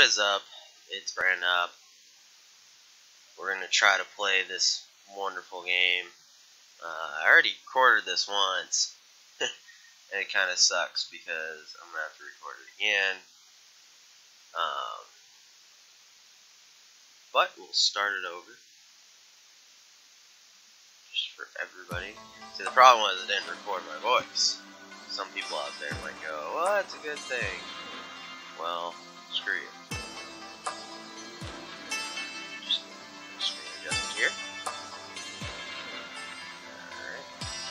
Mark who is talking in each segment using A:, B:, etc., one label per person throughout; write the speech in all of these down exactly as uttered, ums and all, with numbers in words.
A: is up? It's Brandop. We're going to try to play this wonderful game. Uh, I already recorded this once, and it kind of sucks because I'm going to have to record it again. Um, but we'll start it over. Just for everybody. See, the problem was it didn't record my voice. Some people out there might go, well, that's a good thing. Well, screw you. Just screen adjust here. Alright.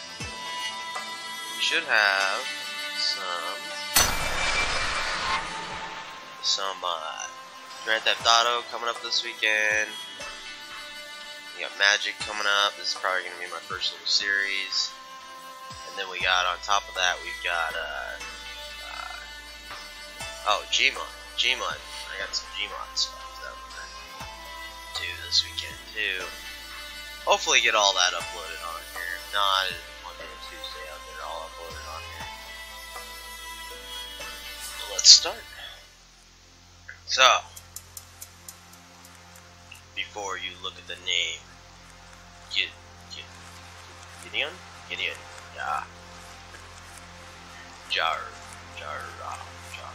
A: We should have some some uh, Grand Theft Auto coming up this weekend. We got Magic coming up. This is probably going to be my first little series. And then we got, on top of that, we've got, uh, uh, oh, Gmod. Gmod. I got some Gmod stuff that I'm going to do this weekend, too. Hopefully get all that uploaded on here. If not, Monday and Tuesday, I'll get it all uploaded on here. So let's start. So, before you look at the name, Gid, Gid, Gideon? Gideon. Yeah. Jar. Jar. Jar.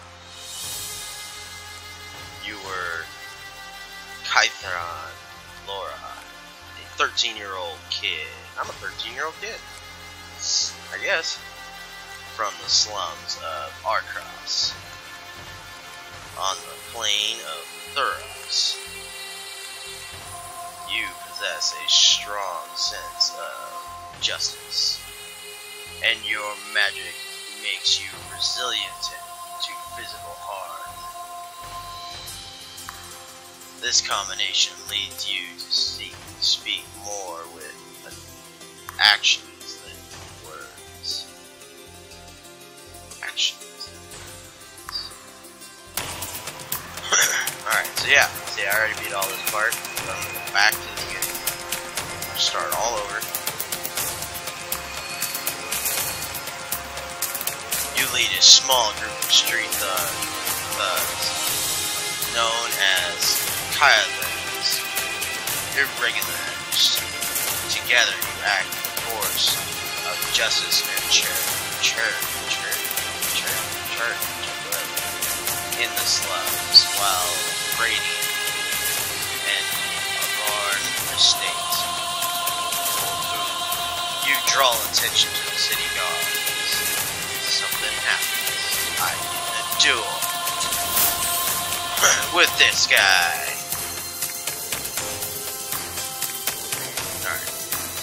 A: You were Kythron Laura, a thirteen-year-old kid. I'm a thirteen-year-old kid, I guess, from the slums of Arcross, on the plain of Thuros. You possess a strong sense of justice, and your magic makes you resilient to physical harm. This combination leads you to seek, speak more with actions than words. Actions. Alright, so yeah, see, I already beat all this part. So I'm gonna go back to the beginning. Start all over. You lead a small group of street thugs, known as Kythons, irregulars. Together you act in the force of justice and charity, charity, charity, charity, charity, in the slums, while raiding and alarm estates for food. You draw attention to the city guards. Something happens. I get a duel with this guy. Alright.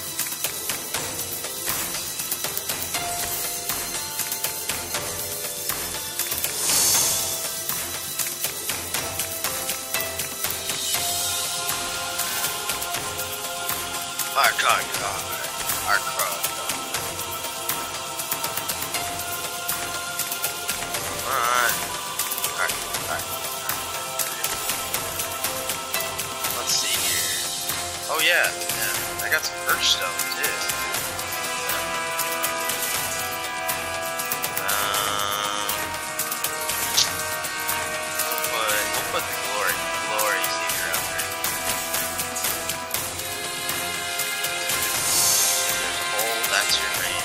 A: Our card card. Our card. Alright. Alright, alright. Let's see here. Oh yeah, yeah. I got some first stone too. Um but we'll put the glory glory seeker out there. There's a hole, that's your name.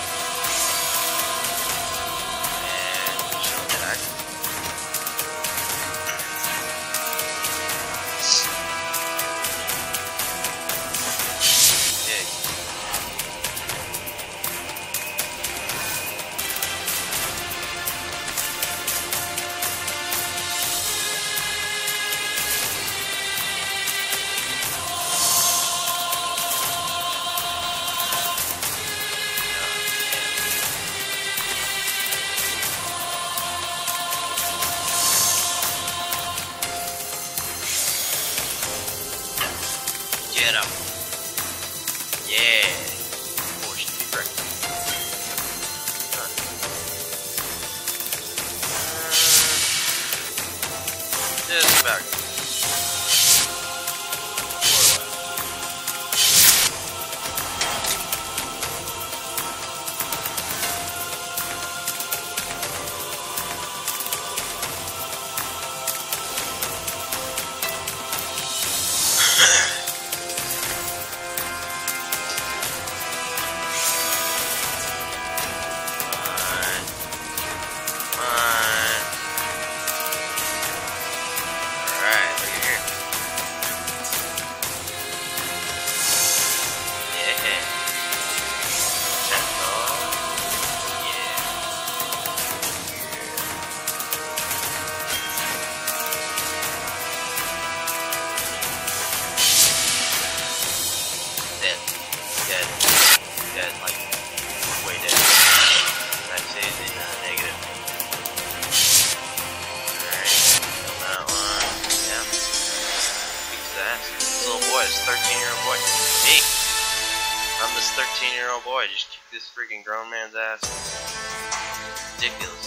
A: guy's like way down. I say it's in uh, negative. Alright, kill that one. Yeah. Fix that. This little boy, this thirteen year old boy. Me! I'm this thirteen year old boy, just kick this freaking grown man's ass. Ridiculous.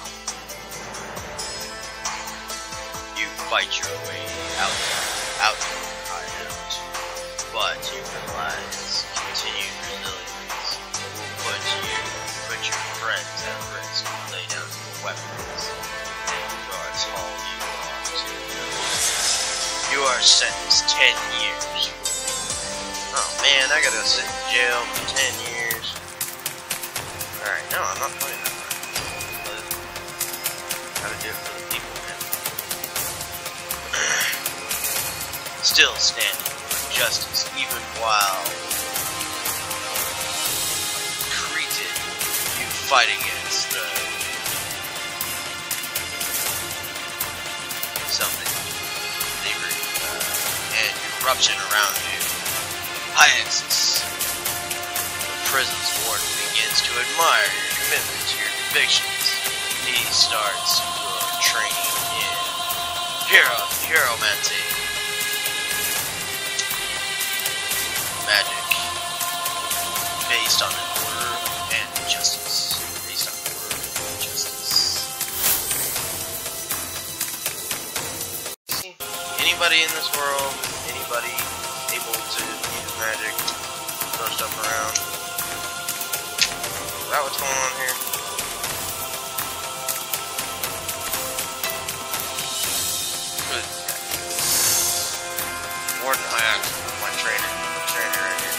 A: You fight your way out, out, out, but you realize continued resilience will put you, put your friends at risk. Lay down your weapons, and the guards haul you off to the You are sentenced ten years. Oh man, I gotta sit in jail for ten years. Alright, no, I'm not playing that part. Gotta do it for the people, man. Still standing for justice, even while created, you fight against the something, slavery, uh, and corruption around you. Hyaxis. The prison's warden begins to admire your commitment to your convictions. He starts your training in hero, heromancy, magic, based on an order and justice. Based on order and justice. See, anybody in this world, anybody able to use magic, throw stuff around. Is that what's going on here? Good. Warden Hayak, my trainer, my trainer right here.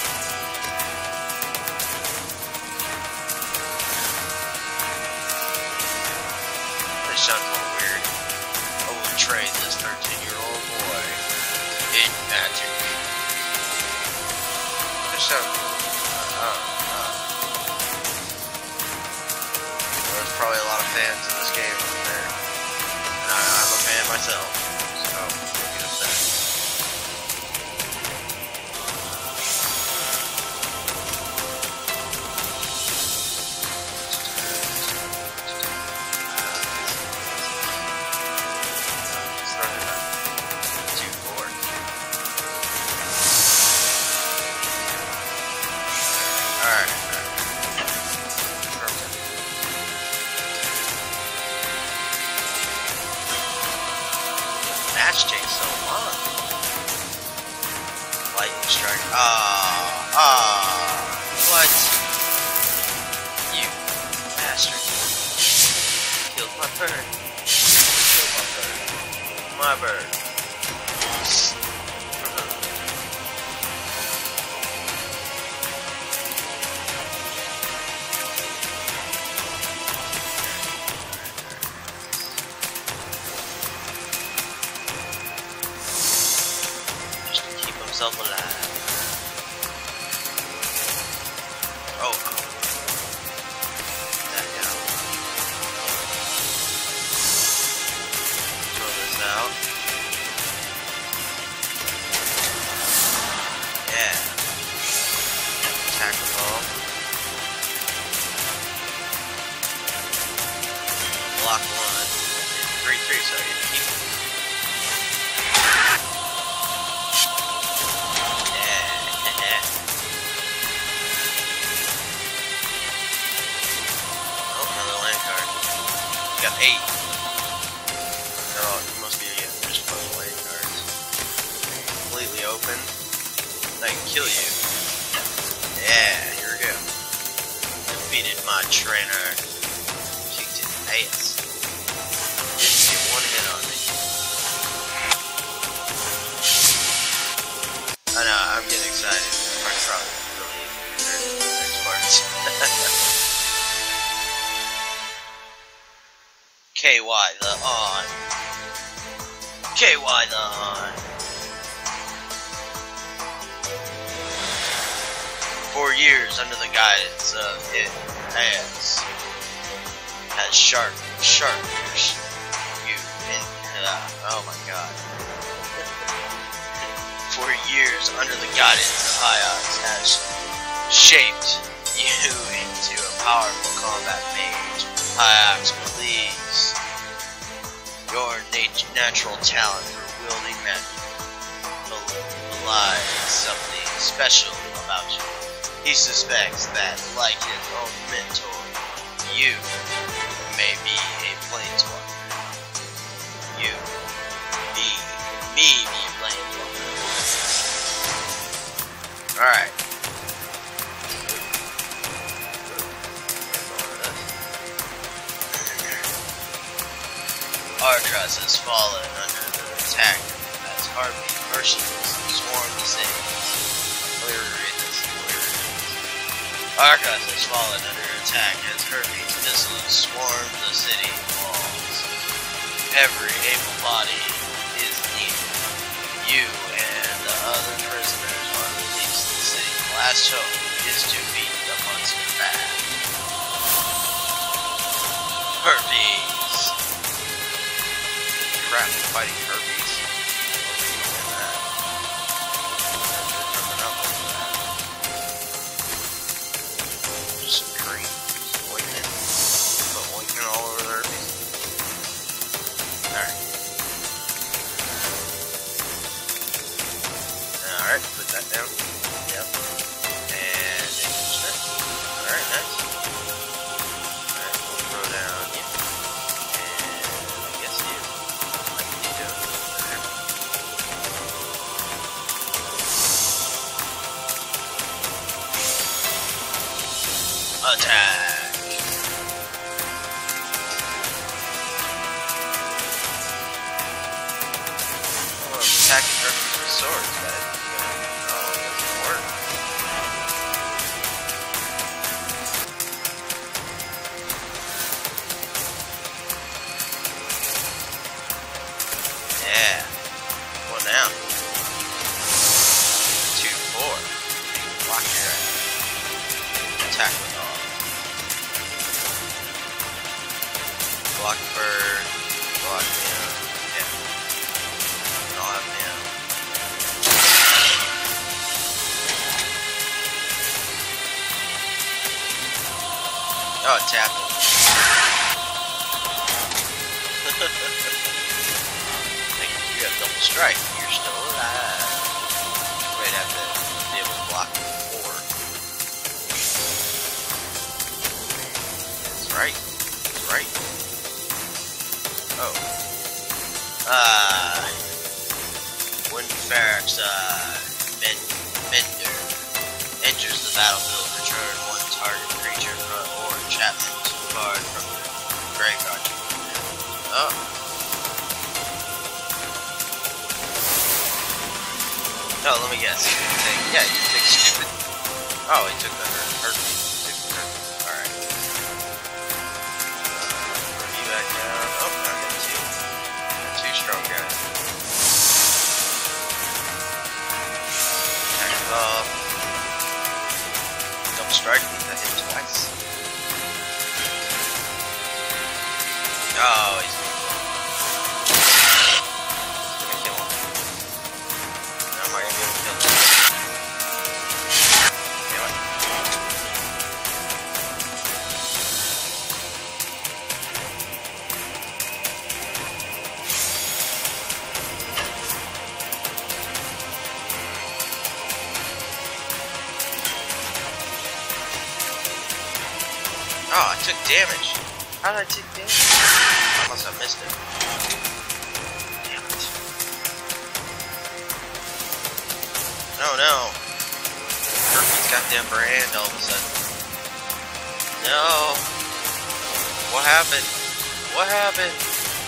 A: This sounds a little weird. I will train this thirteen year old boy in magic. So, uh, uh, there's probably a lot of fans in this game out there, and I, I'm a fan myself, so don't get upset. Two, four. Alright. Match takes so long. Lightning strike. Ah, ah. What? You bastard. Killed my bird. Killed my bird. My bird. Himself alive. Oh, oh. That down. Throw this out. Yeah. Attack the ball. Block one. Three, three, so I get to keep it. Got eight. They're all, you must be yeah, just a bunch of lane cards. Completely open. I can kill you. Yeah, here we go. Defeated my trainer. Kicked his ass. Didn't get one hit on me. I know, I'm getting excited. I'm probably really compared to the next parts. K Y the on. K Y the on. For years under the guidance of it has has sharp sharp you in uh, oh my god. For years under the guidance of Hyox has shaped you into a powerful combat mage. Hyax believes your nat natural talent for wielding magic belies something special about you. He suspects that, like his own mentor, you may be a planeswalker. You, me, me be a planeswalker. Alright. Artras has fallen under the attack as Harvey mercenaries swarm the city. Let me reread this. Artras has fallen under attack as Hermes missiles swarm the city walls. Every able body is needed. You and the other prisoners are released. The city's last hope is to beat the monster back. Hermes. Crap, fighting Hermes. Just some cream. Some ointment. Put ointment all over the Hermes. Alright. Alright, put that down. Yep. And alright, nice. Alright, we'll throw down you. And I guess you. Attack! Oh, I'm attacking her with swords, guys. Oh, it doesn't work. Yeah. What now? Two, four. Block your ass. Attack with all. Block bird, block him, yeah. And I'll have him. Oh, it tapped him. You have double strike. You're still alive. Wait, I have to be able to block four. That's right. That's right. Oh. Uh, when Farrak's, uh, Bender enters the battlefield, return one target creature from or enchantment card from the graveyard. Oh. Oh, let me guess. Yeah, you take stupid. Oh, he took the hurt. He took the hurt. Alright. Uh, review back down. Oh, I got two. Two strong guys. Attack it off. Double strike. I think that hit twice. Oh, he's gonna kill him. Now am I gonna be able to kill him? Damn it. Oh, I took damage. How did I take damage? I must have missed it. Damn it. No, no. Herpes got the upper hand all of a sudden. No. What happened? What happened?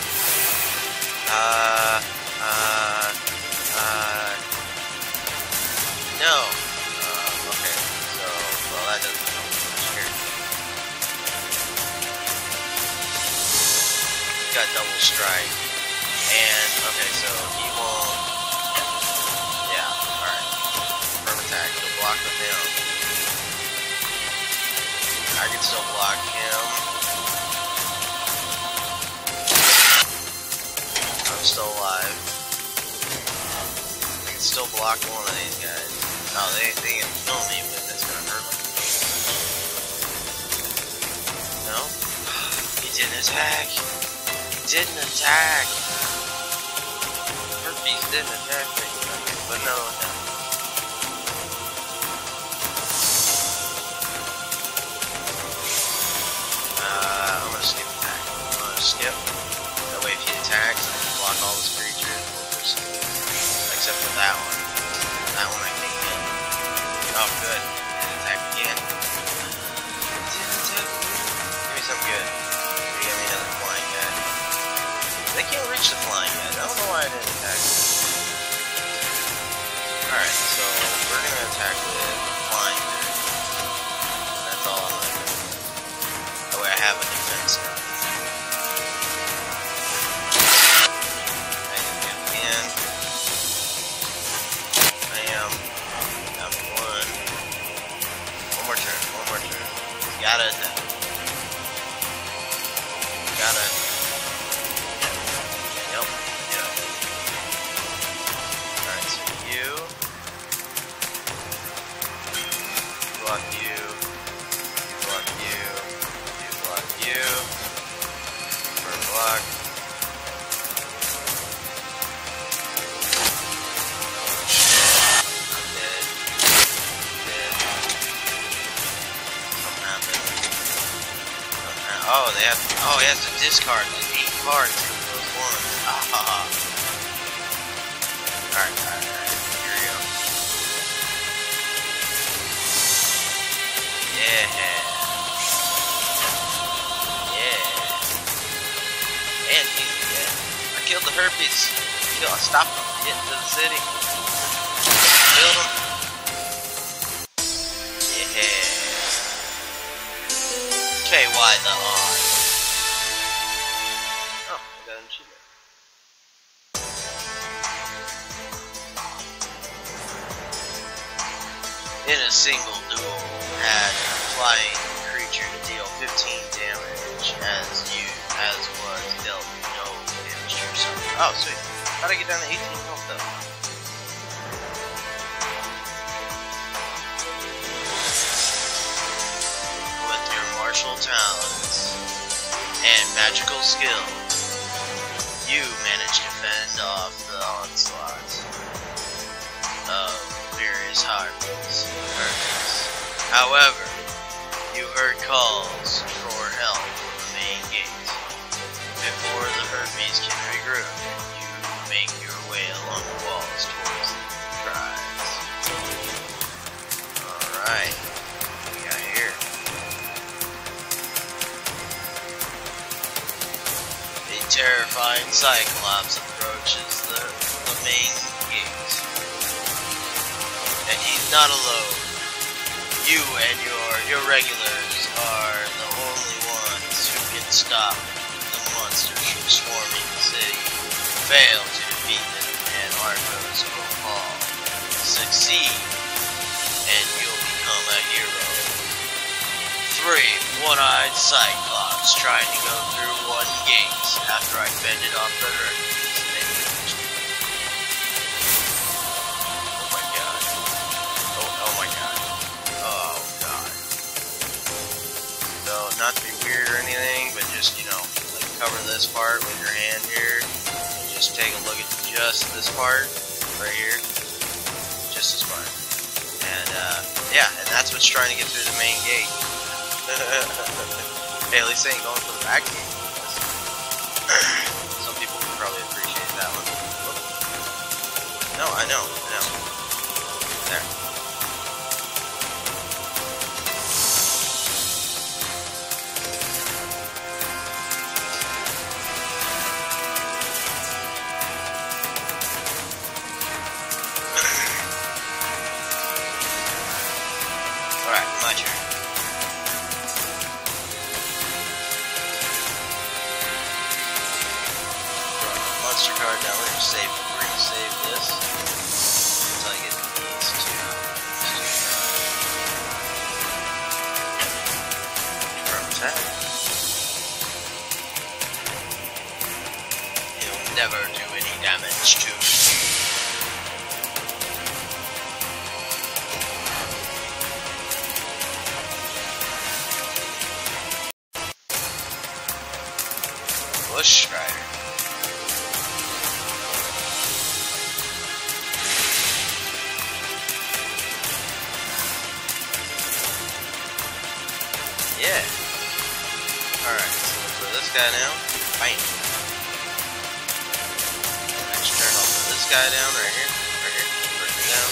A: Uh, uh, uh, no. Uh, okay. So, well, that doesn't help much here. Got double strike, and okay, so he won't. Yeah, all right. Firm attack. He'll block with him. I can still block him. I'm still alive. I can still block one of these guys. No, they they can kill me, but that's gonna hurt me. didn't attack. Didn't attack. Herpes didn't attack me. But no, no. Uh, I'm gonna skip attack. I'm gonna skip. That way if he attacks, I can block all his creatures. Except for that one. That one I can't get. Oh, good. Didn't attack again. Didn't attack again. Give me some good. Give me another flying guy. They can't reach the flying guy. I don't know why I didn't attack. Alright, so we're gonna attack with flying guy. That's all I'm gonna do. That way I have a defense now. I can get in. I am. Got one. One more turn. One more turn. Gotta attack. Gotta. Nope. Yeah. Alright, so you. Block you. Block you. You block you. First block. I'm dead. Dead. Something happened. Something happened. Oh, they have. Oh, he has to discard like eight cards from those ones. Ah ha ha. Alright, alright, alright. Here we go. Yeah. Yeah. And he's dead. I killed the herpes. I, killed, I stopped him from getting to the city. Killed him. Yeah. Okay, why the odds? Oh, I got an achievement. In a single duel, add a flying creature to deal fifteen damage as you as was dealt no damage to yourself. Oh, sweet. How'd I get down to eighteen health though? With your martial talents and magical skills, you manage to fend off the onslaught of various harpies. However, you heard calls for help from the main gate. Before the herpes can regroup, you make your way along the walls towards the prize. Alright, what we got here? A terrifying Cyclops approaches the, the main gate. And he's not alone. You and your your regulars are the only ones who can stop the monsters from swarming the city. Fail to defeat them and Arcos will fall. Succeed and you'll become a hero. Three one-eyed Cyclops trying to go through one gate after I fended off the herpes. Oh my god. Oh, oh my god. Oh god. So, not to be weird or anything, but just, you know, like cover this part with your hand here. And just take a look at just this part right here. Just this part. And, uh, yeah, and that's what's trying to get through the main gate. Hey, at least they ain't going for the back gate. Some people would probably appreciate that one. No, I know, I know. There. Alright, my turn. Monster card down. We're gonna save. We're gonna save this until I get these two. From attack. He'll never do any damage to me. Bush Strider. Yeah. Alright, so for this guy now, bam. Next turn I'll put this guy down right here. Right here. Put him down.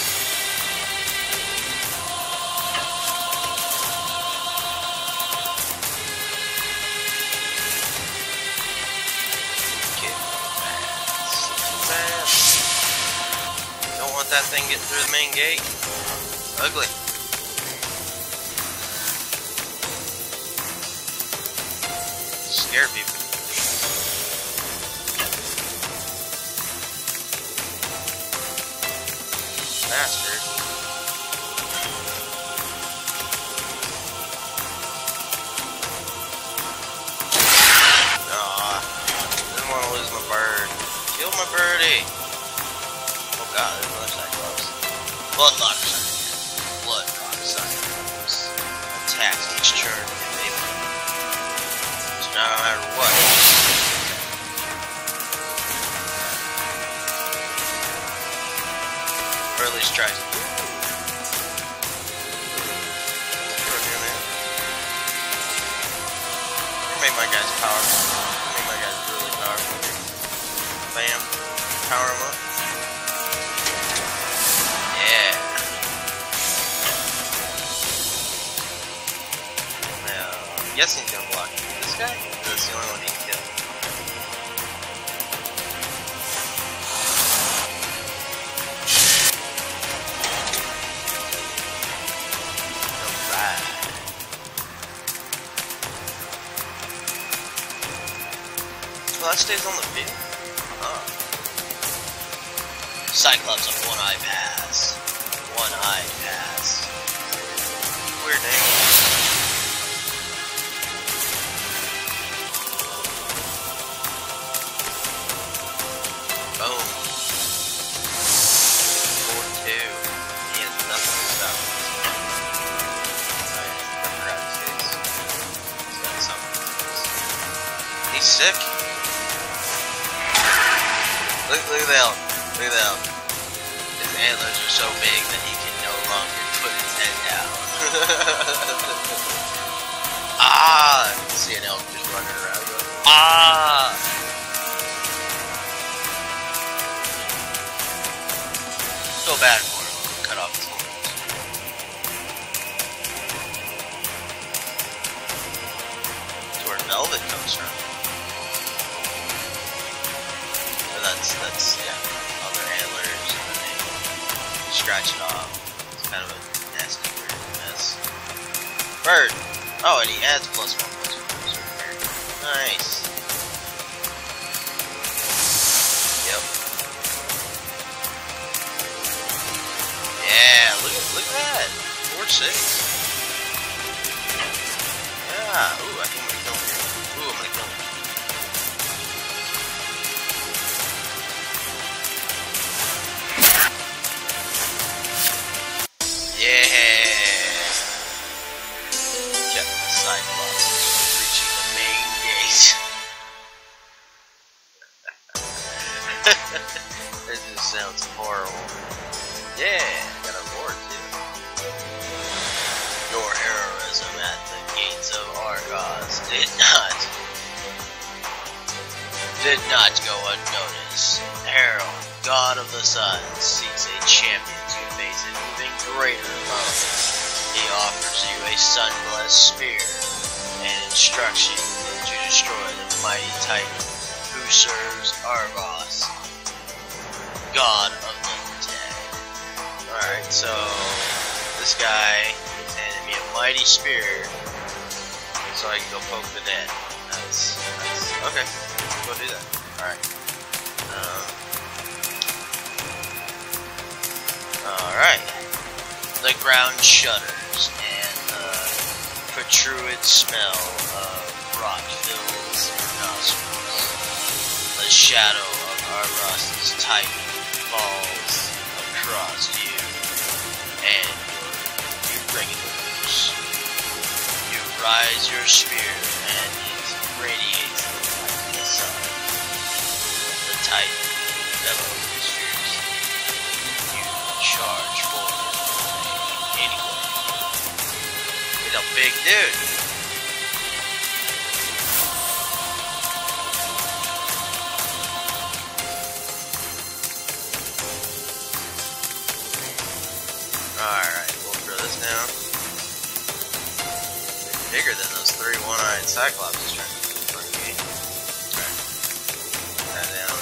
A: Okay. Bad. Don't want that thing getting through the main gate. Ugly. Scare people. Bastard. Aw, didn't want to lose my bird. Kill my birdie. Oh god, there's another Cyclops. Bloodlock Cyclops. Bloodlock Cyclops. Attacks each turn. No matter what. Or at least tries to. Put him in there. Make my guys powerful. Make my guys really powerful. Bam. Power him up. Yeah. Now, I'm guessing he's gonna block this guy. That's the only one he can kill. Alright. Well, that stays on the field? Huh. Cyclops on one eye pass. One eye pass. Weird name. Boom. four two. He has nothing to stop him. Alright, I forgot his case. He's got something. He's sick. Look, look at that. Look at that. His antlers are so big that he can no longer put his head down. Ah! See an elk just running around going, ah! Feel bad for him. Cut off his horns. That's where velvet comes from. But that's that's yeah, all their antlers, and then they scratch it off. It's kind of a nasty weird mess. Bird. Oh, and he adds plus one plus one. Nice. Yep. Yeah, look at look at that. four six. Yeah. Ooh, I think I'm gonna kill him here. Ooh, I'm gonna kill him. Yeah. Kept the Cyclops reaching the main gate. It just sounds horrible. Yeah, got a reward too. Your heroism at the gates of Argos did not did not go unnoticed. Herald, god of the sun, seeks a champion to face an even greater foe. He offers you a sun-blessed spear and instructs you to destroy the mighty titan who serves Argos, god of the dead. Alright, so this guy is handing me a mighty spear so I can go poke the dead. That's, that's okay. Let's go do that. Alright. Um, Alright. The ground shudders and the protrude smell of rot fills your nostrils. The shadow of Argos' titan falls across you and your regulars. You rise your spear and it radiates the light of the sun. big dude. Alright, we'll throw this down. It's bigger than those three one-eyed cyclops trying to do in front of me. Alright. Put that down.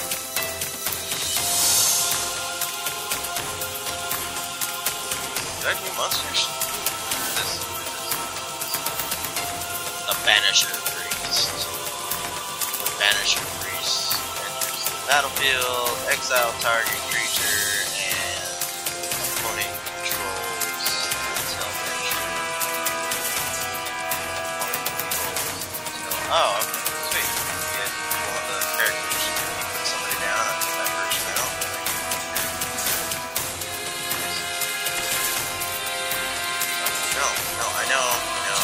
A: Do I have new monsters? This, this, this. A Banisher Priest. The Banisher Priest enters the battlefield, exile target creature, and opponent controls until venture. Opponent controls until. Oh, okay. Sweet. You get one of the characters. You put somebody down, I put that person out. No, no, I know, I know.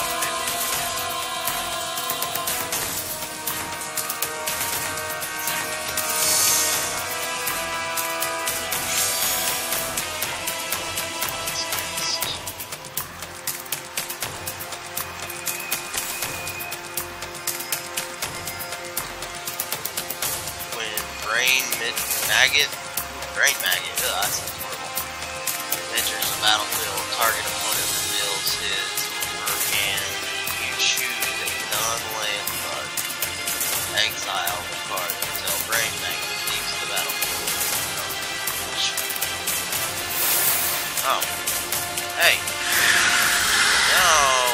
A: When brain mid maggot, brain maggot, ugh, that sounds horrible. Enters the battlefield, target opponent reveals his or hand. You choose a non-land card. Exile the card until brain maggot leaves the battlefield. Oh. Hey. No.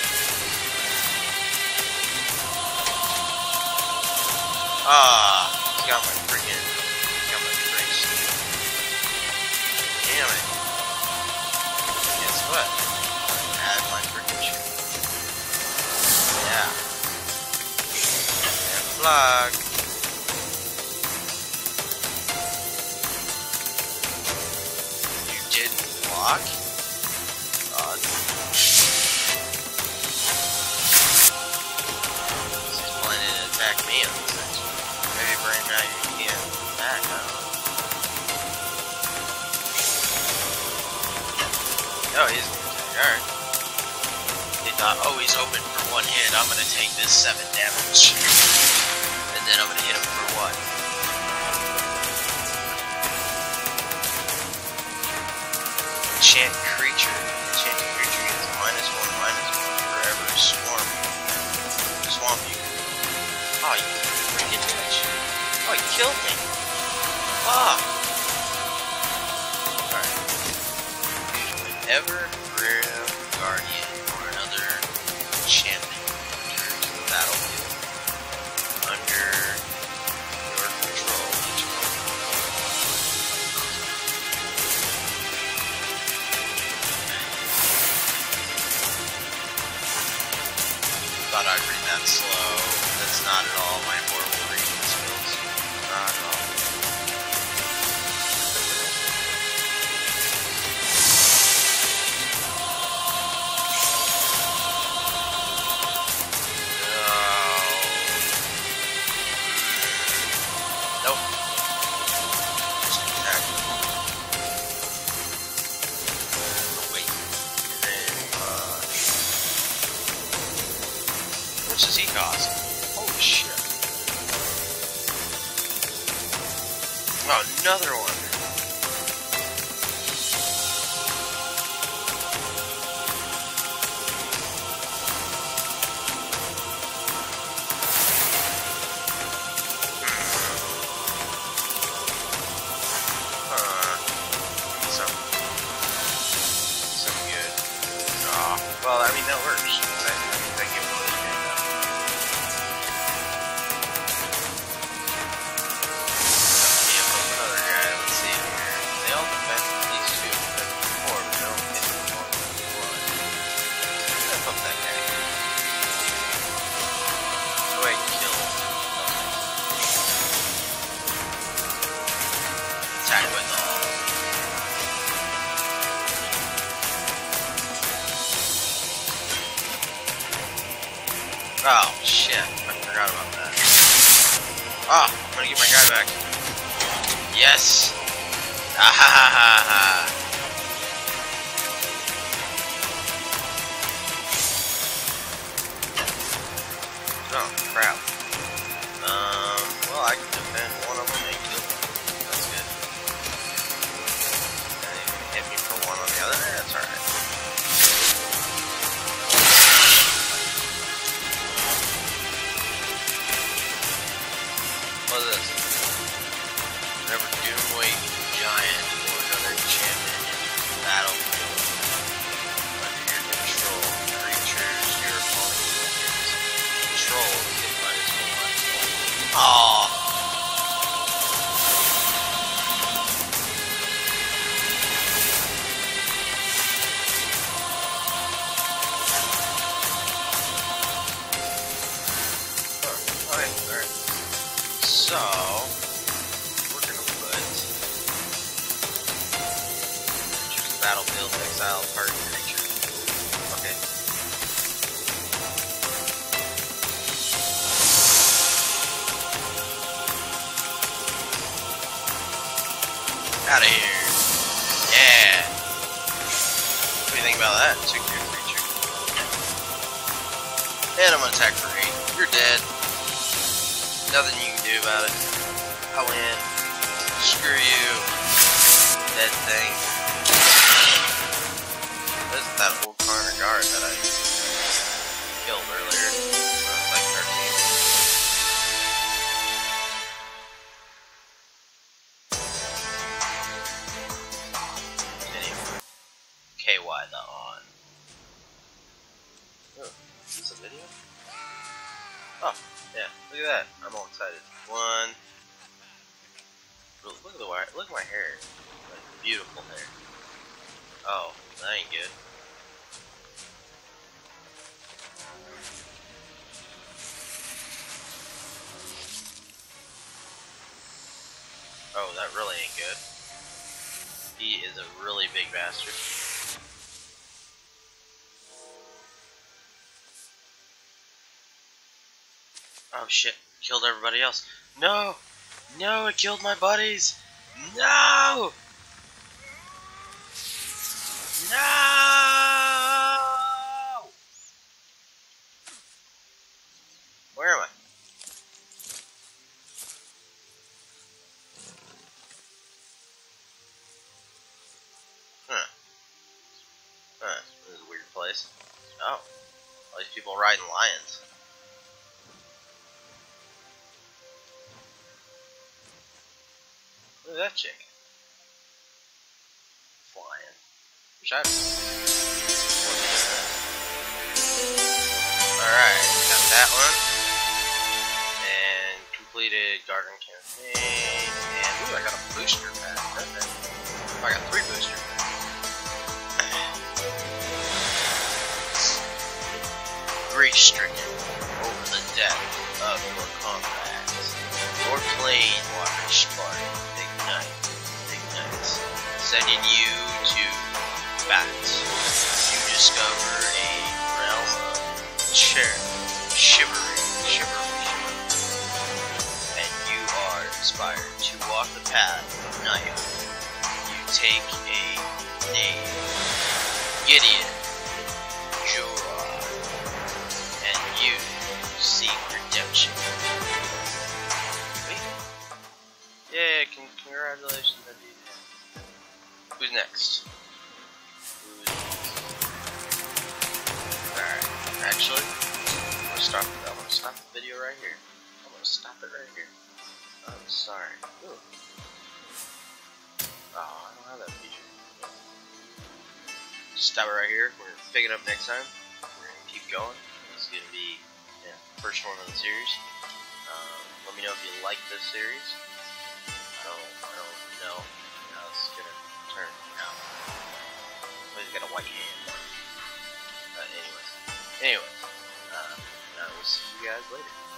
A: Ah, he's got my freaking, got my priest. Damn it. Guess what? Add my freaking shit. Yeah. And block. You didn't block? God. He's planning to attack me on this next one. Maybe brain maggot can attack, I don't know. Oh, he's gonna attack, alright. He thought, oh, he's open for one hit, I'm gonna take this seven damage. And then I'm gonna hit him for what? Enchant creature. Enchanted creature gets minus one, minus one forever. Swarm. Swamp you. Oh, you freaking bitch. Oh, he killed me. Ah. Alright. Whenever Rare Guardian or another enchantment enters the battlefield under your control, each one. Thought I'd read that slow. That's not at all my horrible reading skills. Not at all. No. Nope. Just attack. Oh, wait. And then, uh... how much does he cost? Holy shit. Oh, another one. Huh. Some, some good. Oh, well, I mean, that works. That, I mean, that gives away the game now. Yeah, flip another guy. Let's see here. They all defend these two. Defend four, but they don't hit the one. One. I'm gonna flip that guy. Oh, wait, kill. Attack with all. Oh, shit. I forgot about that. Ah, I'm gonna get my guy back. Yes! Ah ha ha ha ha! Oh, crap. Um, well, I can defend one of them and kill them. That's good. That even hit me for one on the other. Eh, that's alright. What is this? Whenever Doomweight Giant or another enchantment in battle under your control, creatures your opponent controls get minus one minus one. Aww. Huh. Alright, alright. So we're gonna put choose the battlefield, exile target creature. Okay. Out of here. Yeah. What do you think about that? Took your creature. And I'm gonna attack for eight. You're dead. Nothing you can do about it. I win. Screw you. Dead thing. This is that old corner guard that I killed earlier. When I was like thirteen. Anyway. K Y the on. Oh, is this a video? Oh, yeah, look at that. I'm all excited. One. Look at the wire. Look at my hair. Like, beautiful hair. Oh, that ain't good. Oh, that really ain't good. He is a really big bastard. Oh shit, killed everybody else. No! No, it killed my buddies! No! No! Where am I? Huh. Huh. This is a weird place. Oh. All these people riding lions. Look at that chick. Flying. Wish I'd Alright, got that one. And completed Garden Campaign. And ooh, I got a booster pack. Okay. I got three booster packs. Grief-stricken over the depth of your combats. Your plane water spark. Ignite, ignites, sending you to bats. You discover a realm of cher shivering, shivering, shivering, and you are inspired to walk the path of night. You take a name, Gideon, Jorah, and you seek redemption. Yeah, con congratulations, I did that. Who's next? Who's next? Alright, actually, I'm gonna stop I'm gonna stop the video right here. I'm gonna stop it right here. I'm sorry. Ooh. Oh, I don't have that feature. Stop it right here. We're gonna pick it up next time. We're gonna keep going. This is gonna be yeah, the first one of the series. Um, let me know if you like this series. I don't, I don't know how it's gonna turn out. Oh, he's got a white hand. Uh, anyways, anyways, uh, I will see you guys later.